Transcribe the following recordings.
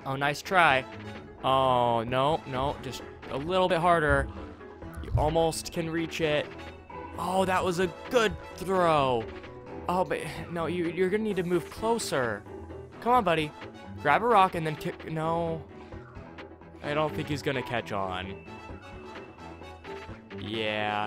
Oh, nice try. Oh, no, no, just a little bit harder. You almost can reach it. Oh, that was a good throw. Oh, but no, you're gonna need to move closer. Come on, buddy. Grab a rock and then kick. No. I don't think he's gonna catch on. Yeah.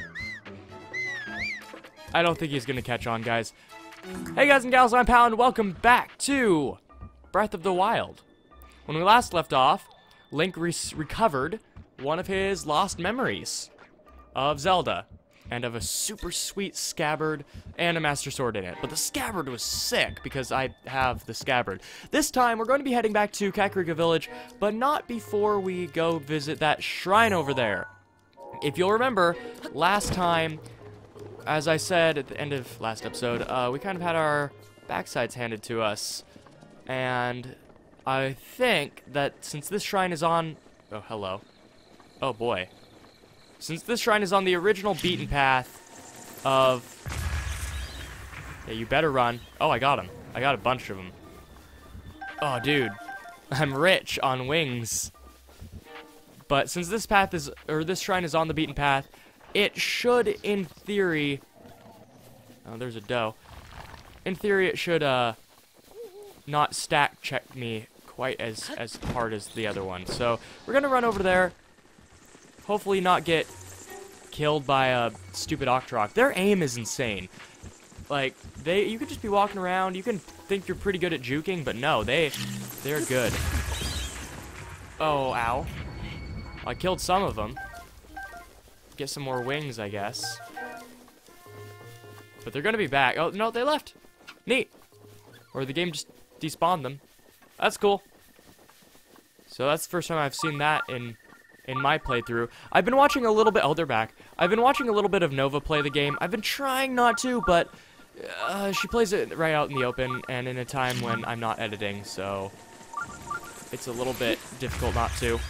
I don't think he's gonna catch on, guys. Hey guys and gals, I'm Pal, and welcome back to Breath of the Wild. When we last left off, Link recovered one of his lost memories of Zelda, and of a super sweet scabbard and a Master Sword in it. But the scabbard was sick because I have the scabbard. This time, we're going to be heading back to Kakariko Village, but not before we go visit that shrine over there. If you'll remember, last time, as I said at the end of last episode, we kind of had our backsides handed to us. And I think that since this shrine is on... Oh, hello. Oh, boy. Since this shrine is on the original beaten path of... Yeah, you better run. Oh, I got him. I got a bunch of them. Oh, dude. I'm rich on wings. But since this path is... Or this shrine is on the beaten path, it should, in theory... Oh, there's a doe. In theory, it should, not stack check me quite as hard as the other one. So, we're gonna run over there. Hopefully not get killed by a stupid Octorok. Their aim is insane. Like, you could just be walking around, you can think you're pretty good at juking, but no, they're good. Oh, ow. I killed some of them. Get some more wings, I guess. But they're gonna be back. Oh, no, they left. Neat. Or the game just despawned them. That's cool. So that's the first time I've seen that in my playthrough. I've been watching a little bit... Oh, they're back. I've been watching a little bit of Nova play the game. I've been trying not to, but she plays it right out in the open and in a time when I'm not editing, so it's a little bit difficult not to.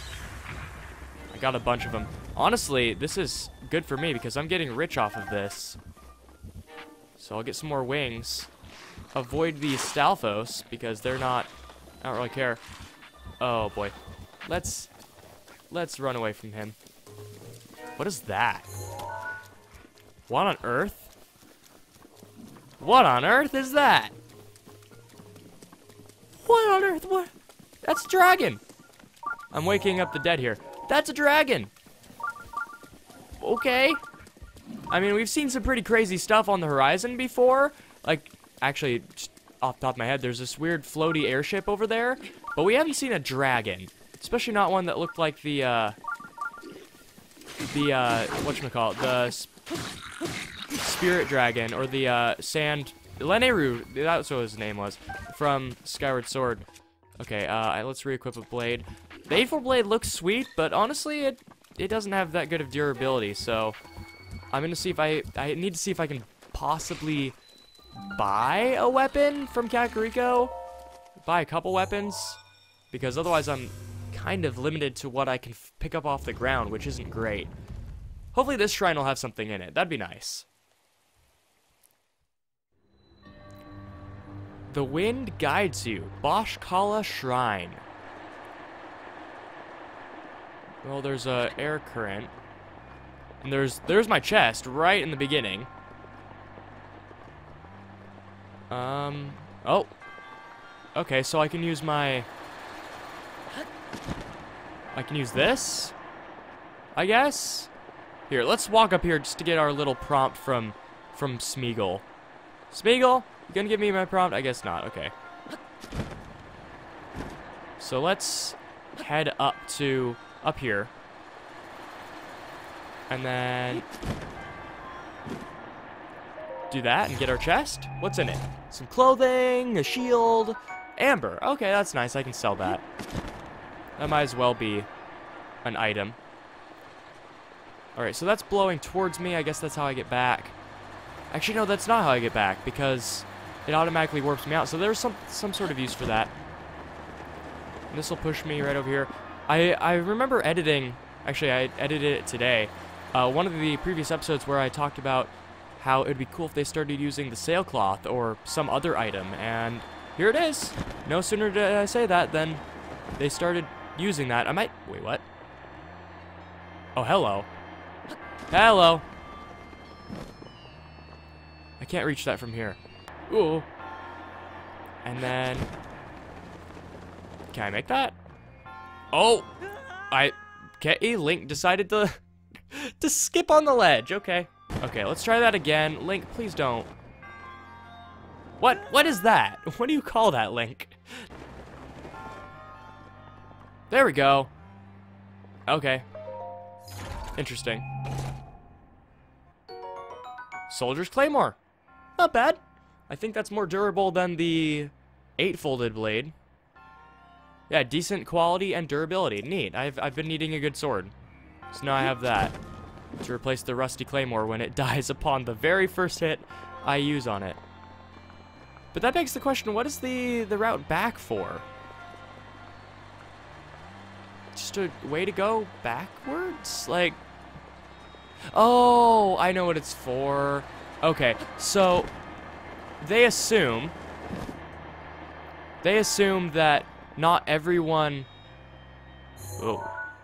I got a bunch of them. Honestly, this is good for me because I'm getting rich off of this. So I'll get some more wings. Avoid the Stalfos because they're not... I don't really care. Oh, boy. Let's run away from him. What is that? What on earth? What on earth is that? What on earth? What? That's a dragon. I'm waking up the dead here. That's a dragon. Okay. I mean, we've seen some pretty crazy stuff on the horizon before. Like, actually, just off the top of my head, there's this weird floaty airship over there. But we haven't seen a dragon. Especially not one that looked like the whatchamacallit, the spirit dragon, or the, sand, Leneru, that's what his name was, from Skyward Sword. Okay, let's re-equip a blade. The A4 blade looks sweet, but honestly, it doesn't have that good of durability, so I'm gonna see if I need to see if I can possibly buy a weapon from Kakariko, buy a couple weapons, because otherwise I'm kind of limited to what I can pick up off the ground, which isn't great. Hopefully this shrine will have something in it. That'd be nice. The wind guides you. Boshkala Shrine. Well, there's a air current. And there's my chest right in the beginning. Oh. Okay, so I can use my... I can use this, I guess. Here, let's walk up here just to get our little prompt from Smeagol. Smeagol, you gonna give me my prompt? I guess not. Okay. So let's head up here, and then do that and get our chest. What's in it? Some clothing, a shield, amber. Okay, that's nice. I can sell that. That might as well be an item. Alright, so that's blowing towards me. I guess that's how I get back. Actually, no, that's not how I get back, because it automatically warps me out. So there's some sort of use for that. This will push me right over here. I remember editing... Actually, I edited it today. One of the previous episodes where I talked about how it would be cool if they started using the sailcloth or some other item. And here it is. No sooner did I say that than... they started using that, I might... Wait, what? Oh, hello. Hello. I can't reach that from here. Ooh. And then... Can I make that? Oh! Okay, Link decided to... to skip on the ledge. Okay. Okay, let's try that again. Link, please don't. What is that? What do you call that, Link? There we go. Okay. Interesting. Soldier's Claymore. Not bad. I think that's more durable than the 8-folded blade. Yeah, decent quality and durability. Neat. I've been needing a good sword. So now I have that to replace the rusty claymore when it dies upon the very first hit I use on it. But that begs the question, what is the route back for? Just a way to go backwards? Like... Oh, I know what it's for. Okay, so... They assume that not everyone... Oh.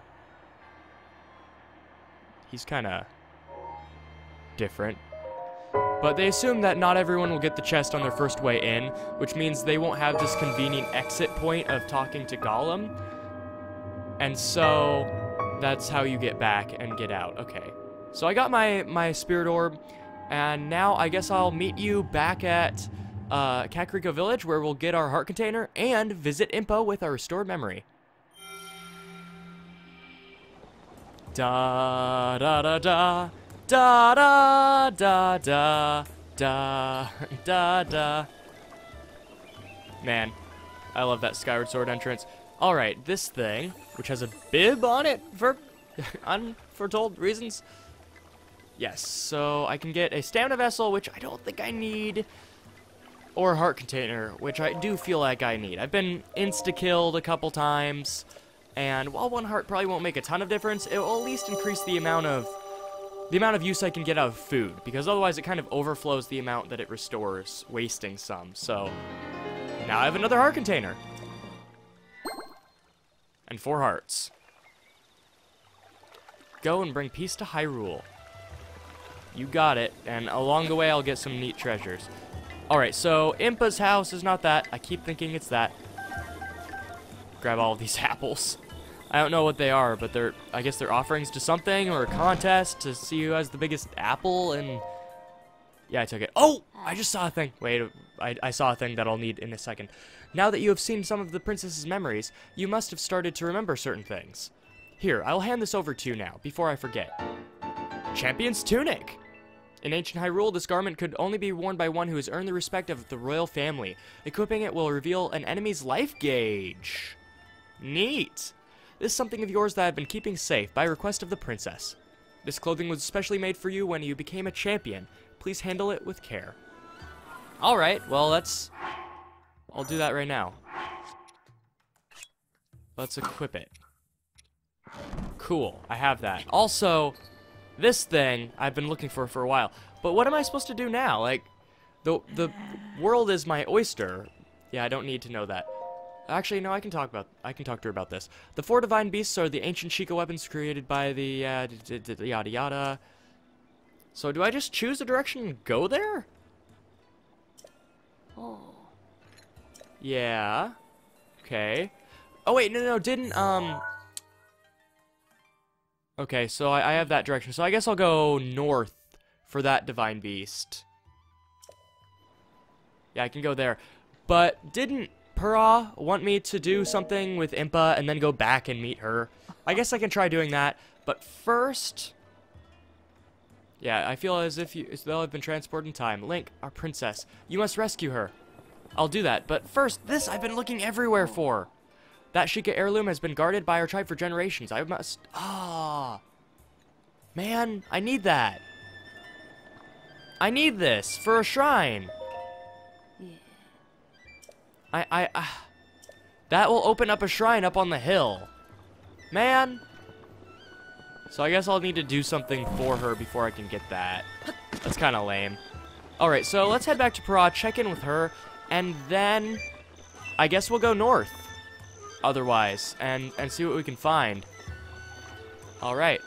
He's kind of different. But they assume that not everyone will get the chest on their first way in, which means they won't have this convenient exit point of talking to Gollum. And so that's how you get back and get out. Okay. So I got my spirit orb, and now I guess I'll meet you back at Kakariko Village, where we'll get our heart container and visit Impa with our restored memory. Da da da da da da da da da da da. Man, I love that Skyward Sword entrance. Alright, this thing, which has a bib on it for unforetold reasons. Yes, so I can get a stamina vessel, which I don't think I need, or a heart container, which I do feel like I need. I've been insta-killed a couple times, and while one heart probably won't make a ton of difference, it will at least increase the amount of use I can get out of food, because otherwise it kind of overflows the amount that it restores, wasting some. So now I have another heart container. And 4 hearts. Go and bring peace to Hyrule. You got it, and along the way I'll get some neat treasures. Alright, so Impa's house is not that. I keep thinking it's that. Grab all of these apples. I don't know what they are, but I guess they're offerings to something, or a contest to see who has the biggest apple, and... Yeah, I took it. Oh! I just saw a thing. Wait, I saw a thing that I'll need in a second. Now that you have seen some of the princess's memories, you must have started to remember certain things. Here, I'll hand this over to you now, before I forget. Champion's Tunic! In ancient Hyrule, this garment could only be worn by one who has earned the respect of the royal family. Equipping it will reveal an enemy's life gauge. Neat! This is something of yours that I've been keeping safe by request of the princess. This clothing was especially made for you when you became a champion. Please handle it with care. Alright, well I'll do that right now. Let's equip it. Cool, I have that. Also, this thing I've been looking for a while. But what am I supposed to do now? Like, the world is my oyster. Yeah, I don't need to know that. Actually, no, I can talk to her about this. The 4 divine beasts are the ancient Sheikah weapons created by the yada yada. So do I just choose a direction and go there? Oh. Yeah. Okay. Oh wait, no, didn't Okay, so I have that direction. So I guess I'll go north for that divine beast. Yeah, I can go there. But didn't Purah want me to do something with Impa and then go back and meet her? I guess I can try doing that. But first... Yeah, I feel as though I've been transported in time. Link, our princess. You must rescue her. I'll do that. But first, this I've been looking everywhere for. That Sheikah heirloom has been guarded by our tribe for generations. I must... Ah. Man, I need that. I need this for a shrine. That will open up a shrine up on the hill. Man. So I guess I'll need to do something for her before I can get that. That's kind of lame. Alright, so let's head back to Purah, check in with her, and then I guess we'll go north. otherwise and see what we can find. Alright.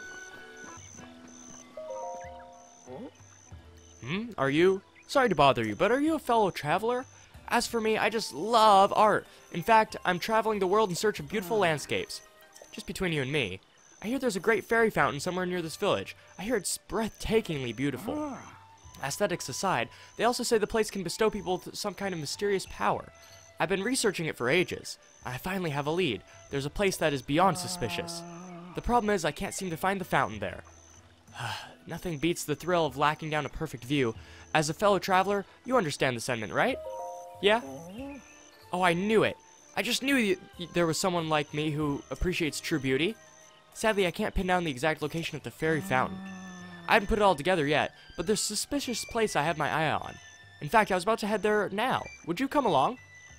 Are you? Sorry to bother you, but are you a fellow traveler? As for me, I just love art. In fact, I'm traveling the world in search of beautiful landscapes. Just between you and me, I hear there's a great fairy fountain somewhere near this village. I hear it's breathtakingly beautiful. Aesthetics aside, they also say the place can bestow people some kind of mysterious power. I've been researching it for ages. I finally have a lead. There's a place that is beyond suspicious. The problem is I can't seem to find the fountain there. Nothing beats the thrill of lacking down a perfect view. As a fellow traveler, you understand the sentiment, right? Yeah? Oh, I knew it. I just knew there was someone like me who appreciates true beauty. Sadly, I can't pin down the exact location of the fairy fountain. I haven't put it all together yet, but there's a suspicious place I have my eye on. In fact, I was about to head there now. Would you come along?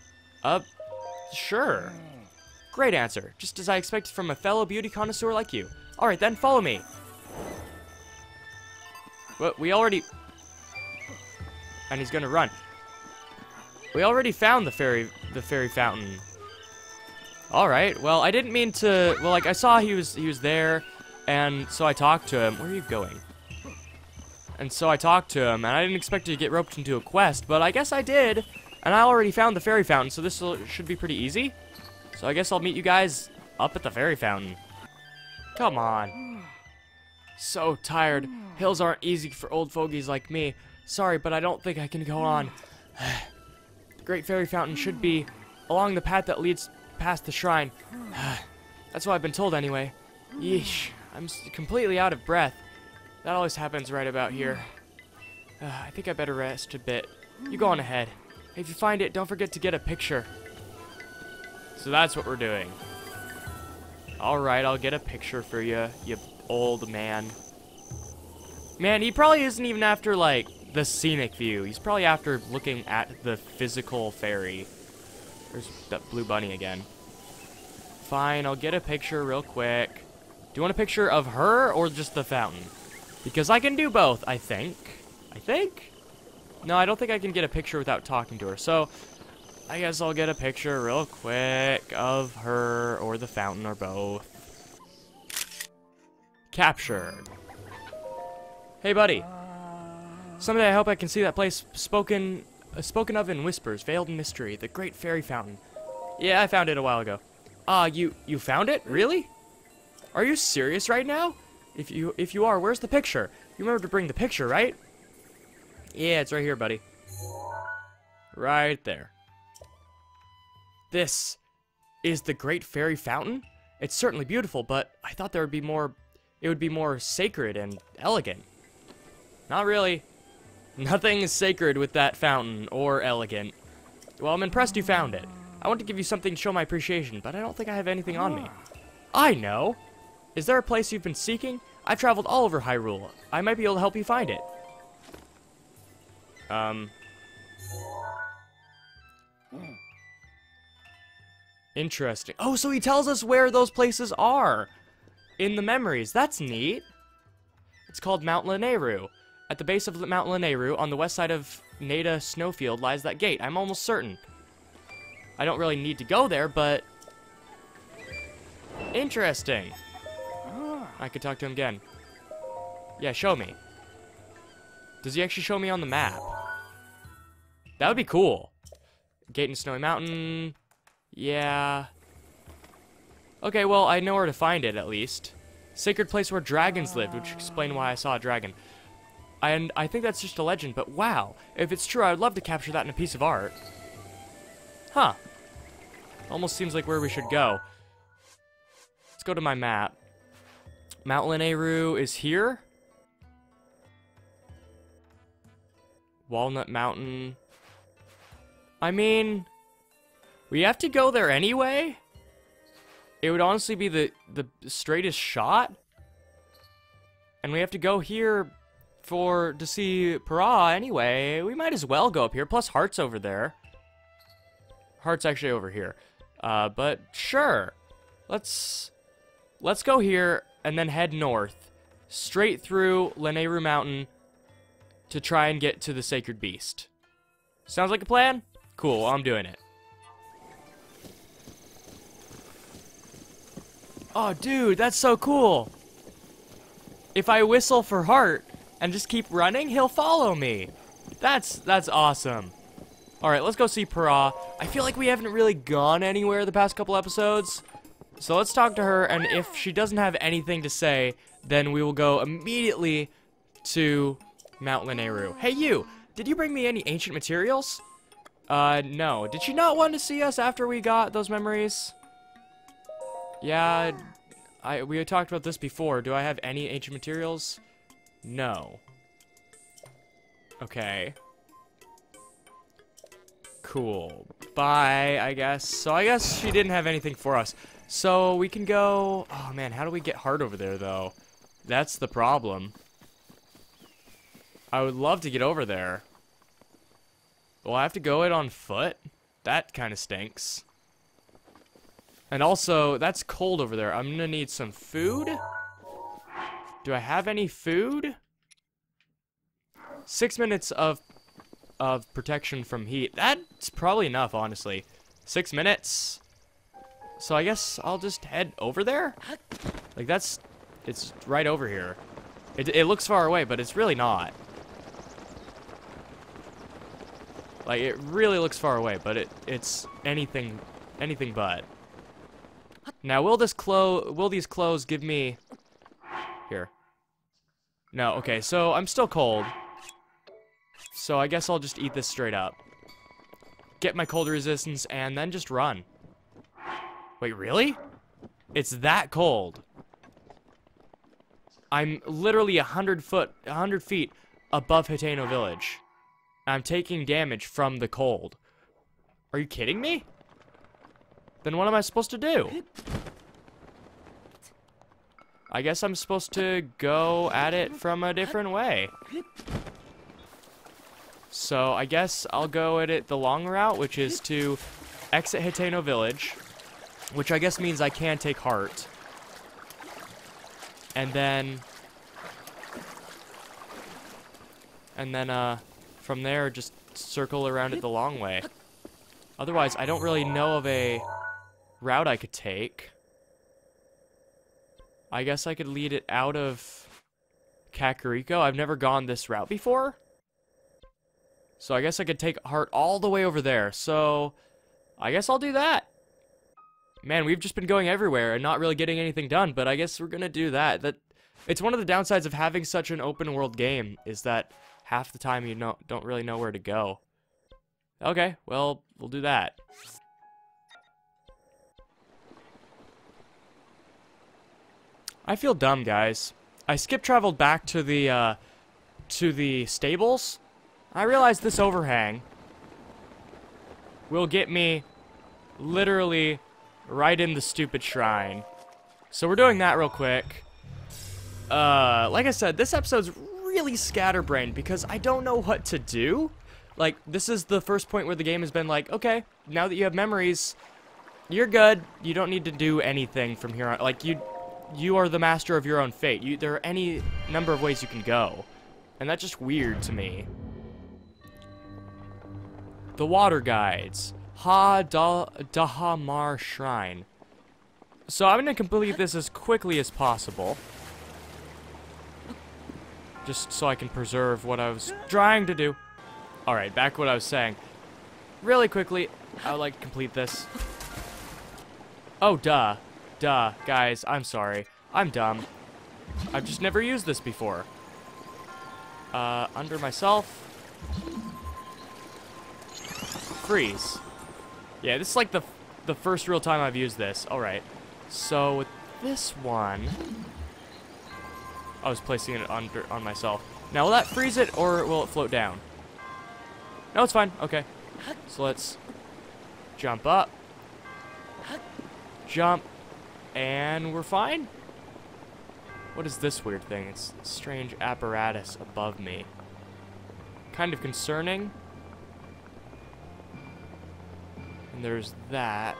Sure. Great answer, just as I expected from a fellow beauty connoisseur like you. Alright then, follow me. Well, we already... And he's gonna run. We already found the fairy fountain. Alright, well, I didn't mean to... Well, like, I saw he was there, and so I talked to him. Where are you going? And so I talked to him, and I didn't expect to get roped into a quest, but I guess I did. And I already found the fairy fountain, so this should be pretty easy. So I guess I'll meet you guys up at the fairy fountain. Come on. So tired. Hills aren't easy for old fogies like me. Sorry, but I don't think I can go on. The great fairy fountain should be along the path that leads past the shrine. That's what I've been told anyway. Yeesh, I'm completely out of breath. That always happens right about here. I think I better rest a bit. You go on ahead. If you find it, don't forget to get a picture. So that's what we're doing. Alright, I'll get a picture for you, you old man. Man, he probably isn't even after, like, the scenic view. He's probably after looking at the physical fairy. There's that blue bunny again. Fine, I'll get a picture real quick. Do you want a picture of her or just the fountain? Because I can do both, I think. No, I don't think I can get a picture without talking to her. So, I guess I'll get a picture real quick of her or the fountain or both. Captured. Hey, buddy. Someday I hope I can see that place spoken of in whispers, veiled in mystery, the great fairy fountain. Yeah, I found it a while ago. You found it? Really? Are you serious right now? If you are, where's the picture? You remember to bring the picture, right? Yeah, it's right here, buddy. Right there. This is the great fairy fountain? It's certainly beautiful, but I thought it would be more sacred and elegant. Not really. Nothing is sacred with that fountain or elegant. Well, I'm impressed you found it. I want to give you something to show my appreciation, but I don't think I have anything on me. I know! Is there a place you've been seeking? I've traveled all over Hyrule. I might be able to help you find it. Interesting. Oh, so he tells us where those places are in the memories. That's neat. It's called Mount Lanayru. At the base of Mount Lanayru, on the west side of Nada Snowfield, lies that gate. I'm almost certain. I don't really need to go there, but... Interesting. I could talk to him again. Yeah, show me. Does he actually show me on the map? That would be cool. Gate in Snowy Mountain. Yeah. Okay, well, I know where to find it, at least. Sacred place where dragons lived, which explains why I saw a dragon. And I think that's just a legend, but wow. If it's true, I would love to capture that in a piece of art. Huh. Almost seems like where we should go. Let's go to my map. Mount Lanayru is here. Walnut Mountain. I mean, we have to go there anyway? It would honestly be the straightest shot. And we have to go here to see Para anyway. We might as well go up here. Plus, Heart's over there. Heart's actually over here. But sure. Let's go here and then head north. Straight through Lanayru Mountain to try and get to the Sacred Beast. Sounds like a plan? Cool, I'm doing it. Oh, dude, that's so cool. If I whistle for heart and just keep running, he'll follow me. That's awesome. All right, let's go see Para. I feel like we haven't really gone anywhere the past couple episodes. So let's talk to her, and if she doesn't have anything to say, then we will go immediately to Mount Lineru. Hey, you! Did you bring me any ancient materials? No. Did she not want to see us after we got those memories? Yeah, we had talked about this before. Do I have any ancient materials? No. Okay. Cool. Bye, I guess. So I guess she didn't have anything for us. So we can go... Oh, man, how do we get hard over there, though? That's the problem. I would love to get over there. Will I have to go it on foot? That kind of stinks. And also, that's cold over there. I'm gonna need some food. Do I have any food? 6 minutes of protection from heat. That's probably enough, honestly. 6 minutes. So I guess I'll just head over there? Like, it's right over here. It looks far away, but it's really not. Like, it really looks far away, but it's anything but. Now, will these clothes give me... Here. No, okay, so I'm still cold. So I guess I'll just eat this straight up. Get my cold resistance, and then just run. Wait, really? It's that cold. I'm literally 100 feet above Hiteno Village. I'm taking damage from the cold. Are you kidding me? Then what am I supposed to do? I guess I'm supposed to go at it from a different way. So I guess I'll go at it the long route, which is to exit Hiteno Village, which I guess means I can take heart. And then from there, just circle around it the long way. Otherwise, I don't really know of a route I could take. I guess I could lead it out of Kakariko. I've never gone this route before. So I guess I could take heart all the way over there. So I guess I'll do that. Man, we've just been going everywhere and not really getting anything done, but I guess we're gonna do that. It's one of the downsides of having such an open world game, is that half the time you don't really know where to go. Okay, well, we'll do that. I feel dumb, guys. I skip traveled back to the stables. I realized this overhang will get me literally right in the stupid shrine. So we're doing that real quick. Like I said, this episode's really scatterbrained because I don't know what to do. Like, this is the first point where the game has been like, okay, now that you have memories, you're good. You don't need to do anything from here on. Like, you are the master of your own fate. There are any number of ways you can go. And that's just weird to me. The water guides. Dahamar Shrine. So I'm going to complete this as quickly as possible. Just so I can preserve what I was trying to do. Alright, back to what I was saying. Really quickly, I would like to complete this. Oh, duh. Duh. Guys, I'm sorry. I'm dumb. I've just never used this before. Under myself. Freeze. Yeah, this is like the first real time I've used this. Alright. So, with this one... I was placing it on myself. Now, will that freeze it, or will it float down? No, it's fine. Okay. So, let's jump up. Jump. And we're fine? What is this weird thing? It's a strange apparatus above me. Kind of concerning. And there's that.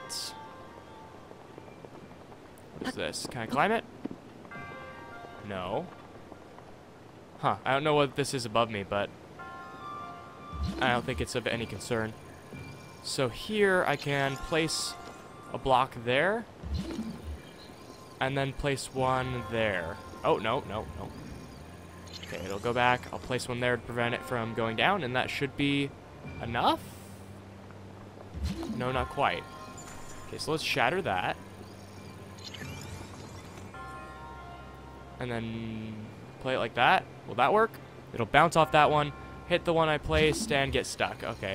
What is this? Can I climb it? No. Huh. I don't know what this is above me, but I don't think it's of any concern. So here I can place a block there. and then place one there. Oh, no, no, no. Okay, it'll go back. I'll place one there to prevent it from going down, and that should be enough? No, not quite. Okay, so let's shatter that. And then play it like that. Will that work? It'll bounce off that one, hit the one I placed, and get stuck. Okay.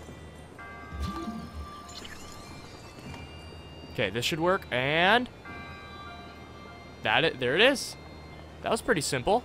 Okay, this should work, and there it is. That was pretty simple.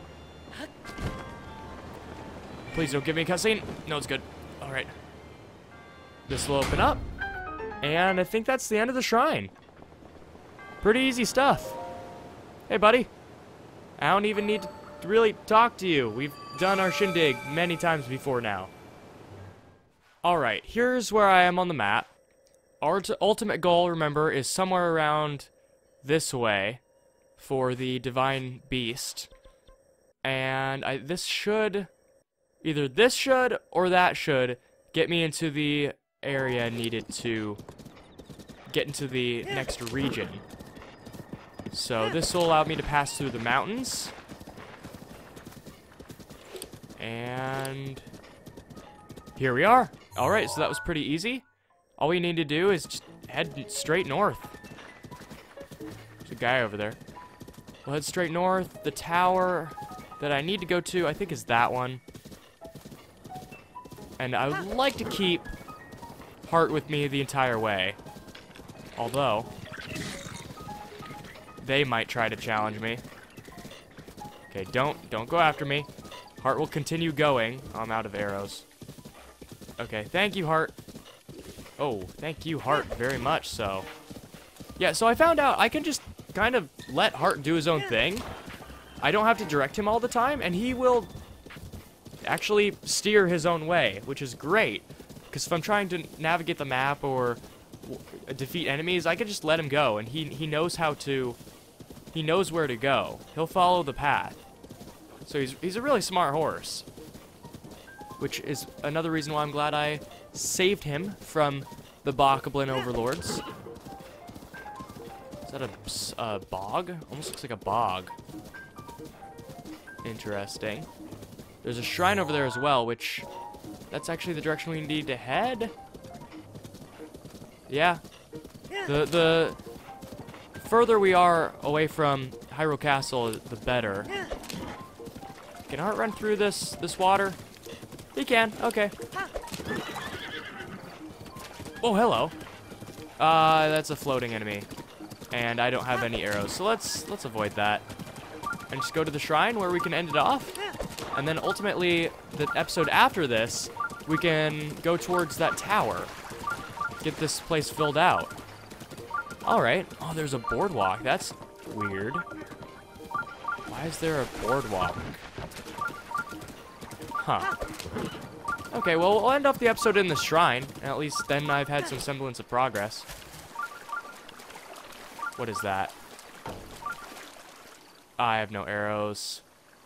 Please don't give me a cutscene. No, it's good. All right. This will open up, and I think that's the end of the shrine. Pretty easy stuff. Hey, buddy. I don't even need to really talk to you. We've done our shindig many times before now. All right, here's where I am on the map. Our ultimate goal, remember, is somewhere around this way for the divine beast. And this should, either this should or that should, get me into the area needed to get into the next region. So this will allow me to pass through the mountains. And here we are. All right, so that was pretty easy. All we need to do is just head straight north. There's a guy over there. We'll head straight north. The tower that I need to go to, I think, is that one. And I would like to keep Heart with me the entire way. Although, they might try to challenge me. Okay, don't go after me. Heart will continue going. I'm out of arrows. Okay, thank you, Heart. Oh, thank you, Heart, very much so. Yeah, so I found out I can just kind of let Heart do his own thing. I don't have to direct him all the time, and he will actually steer his own way, which is great. Because if I'm trying to navigate the map or defeat enemies, I can just let him go, and he knows how to... He knows where to go. He'll follow the path. So he's a really smart horse. Which is another reason why I'm glad I saved him from the Bokoblin overlords. Is that a bog? Almost looks like a bog. Interesting. There's a shrine over there as well, which... That's actually the direction we need to head. Yeah. The further we are away from Hyrule Castle, the better. Can Heart run through this water? He can. Okay. Oh, hello. That's a floating enemy, and I don't have any arrows, so let's avoid that and just go to the shrine where we can end it off, and then ultimately the episode after this we can go towards that tower, get this place filled out. All right. Oh, there's a boardwalk. That's weird. Why is there a boardwalk? Huh. Okay, well, we'll end off the episode in the shrine. At least then I've had some semblance of progress. What is that? I have no arrows.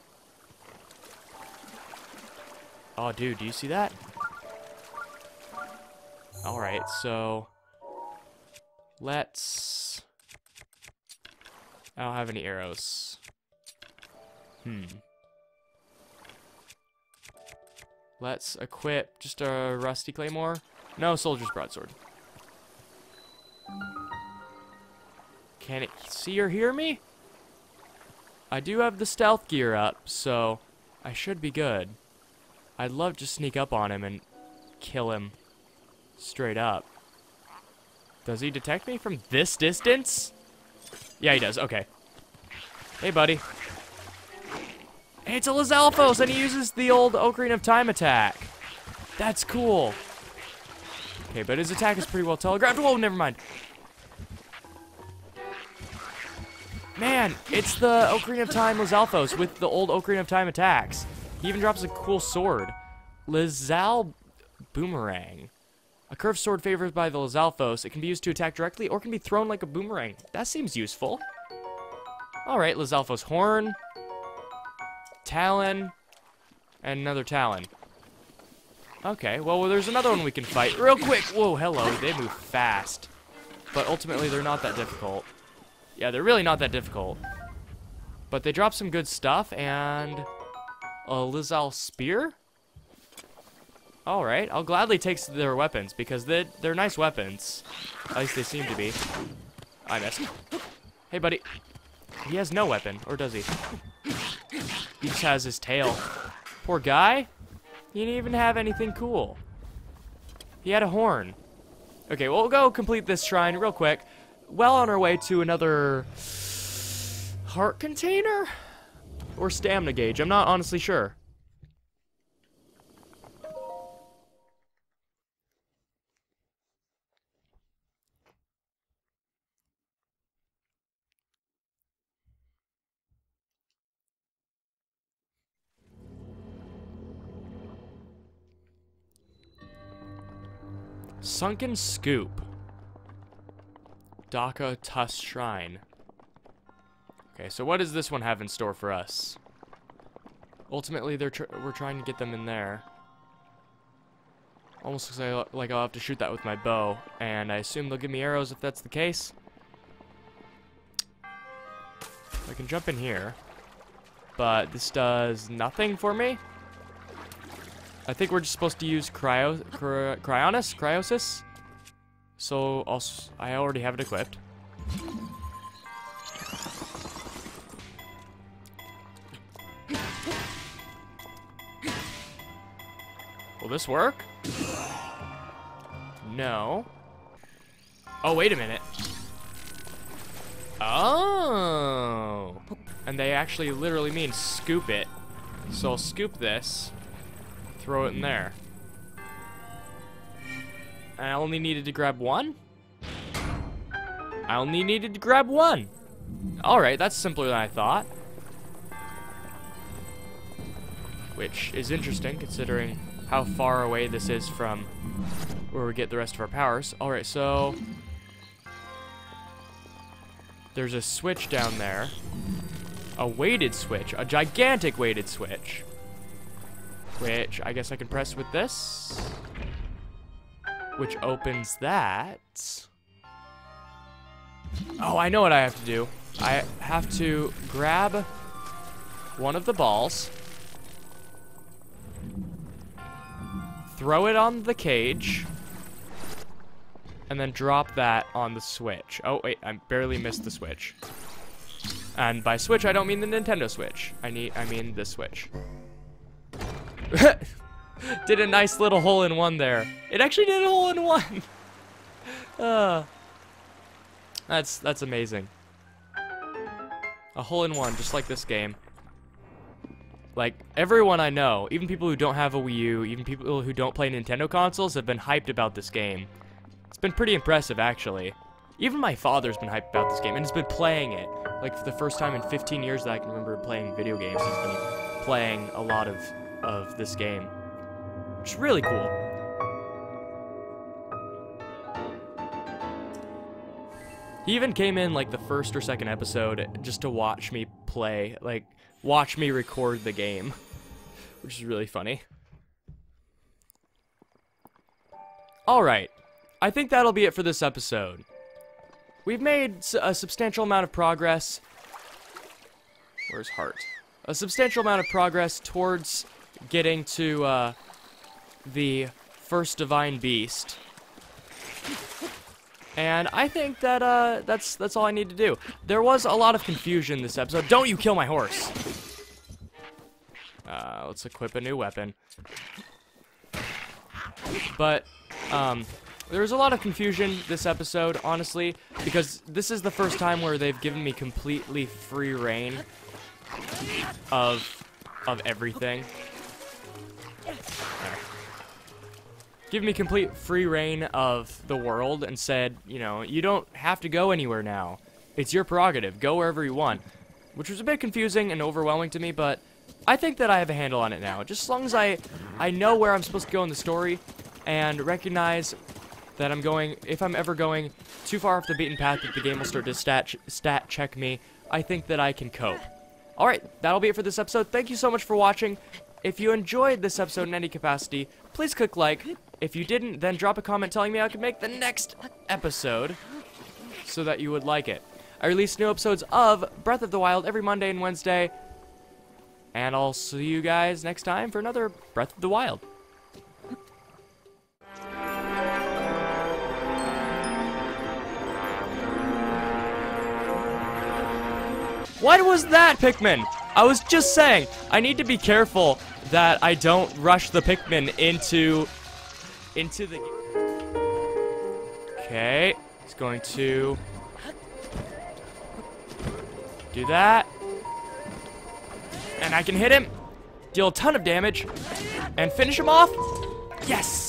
Oh, dude, do you see that? Alright, so... Let's... I don't have any arrows. Let's equip just a rusty claymore. No, soldier's broadsword. Can it see or hear me? I do have the stealth gear up, so I should be good. I'd love to sneak up on him and kill him straight up. Does he detect me from this distance? Yeah, he does. Okay. Hey, buddy. Hey, it's a Lizalfos, and he uses the old Ocarina of Time attack. That's cool. Okay, but his attack is pretty well telegraphed. Whoa, never mind. Man, it's the Ocarina of Time Lizalfos with the old Ocarina of Time attacks. He even drops a cool sword. Lizal Boomerang. A curved sword favored by the Lizalfos. It can be used to attack directly or can be thrown like a boomerang. That seems useful. Alright, Lizalfos horn. Talon. And another Talon. Okay, well, there's another one we can fight real quick. Whoa, hello. They move fast. But ultimately, they're not that difficult. Yeah, they're really not that difficult. But they drop some good stuff, and a Lizal spear? Alright, I'll gladly take their weapons, because they're nice weapons. At least they seem to be. I missed. Hey, buddy. He has no weapon, or does he? He just has his tail. Poor guy. He didn't even have anything cool. He had a horn. Okay, well, we'll go complete this shrine real quick. Well on our way to another heart container? Or stamina gauge. I'm not honestly sure. Sunken Scoop. Daka Tusk Shrine. Okay, so what does this one have in store for us? Ultimately, we're trying to get them in there. Almost looks like I'll have to shoot that with my bow, and I assume they'll give me arrows if that's the case. I can jump in here, but this does nothing for me. I think we're just supposed to use cryosis. So I already have it equipped. Will this work? No. Oh, wait a minute. Oh. And they actually literally mean scoop it. So I'll scoop this. Throw it in there. I only needed to grab one? I only needed to grab one. Alright, that's simpler than I thought. Which is interesting considering how far away this is from where we get the rest of our powers. Alright, so there's a switch down there. A weighted switch. A gigantic weighted switch. Which I guess I can press with this. Which opens that. Oh, I know what I have to do. I have to grab one of the balls. Throw it on the cage. And then drop that on the switch. Oh, wait, I barely missed the switch. And by switch, I don't mean the Nintendo Switch. I mean this switch. Did a nice little hole-in-one there. It actually did a hole-in-one. That's amazing. A hole-in-one, just like this game. Like, everyone I know, even people who don't have a Wii U, even people who don't play Nintendo consoles, have been hyped about this game. It's been pretty impressive, actually. Even my father's been hyped about this game, and has been playing it. Like, for the first time in 15 years that I can remember playing video games, he's been playing a lot of this game. Which is really cool. He even came in, like, the first or second episode just to watch me play, like, watch me record the game. Which is really funny. Alright. I think that'll be it for this episode. We've made a substantial amount of progress. Where's Heart? A substantial amount of progress towards getting to the first divine beast. And I think that that's all I need to do. There was a lot of confusion this episode. Don't you kill my horse! Let's equip a new weapon. But there was a lot of confusion this episode, honestly, because this is the first time where they've given me completely free reign of everything. Give me complete free reign of the world and said, you know, you don't have to go anywhere now. It's your prerogative. Go wherever you want. Which was a bit confusing and overwhelming to me, but I think that I have a handle on it now. Just as long as I know where I'm supposed to go in the story and recognize that I'm going, if I'm ever going too far off the beaten path, that the game will start to stat check me, I think that I can cope. Alright, that'll be it for this episode. Thank you so much for watching. If you enjoyed this episode in any capacity, please click like. If you didn't, then drop a comment telling me I could make the next episode so that you would like it. I release new episodes of Breath of the Wild every Monday and Wednesday. And I'll see you guys next time for another Breath of the Wild. What was that, Pikmin? I was just saying, I need to be careful that I don't rush the Pikmin into the... Okay, he's going to do that. And I can hit him, deal a ton of damage, and finish him off. Yes!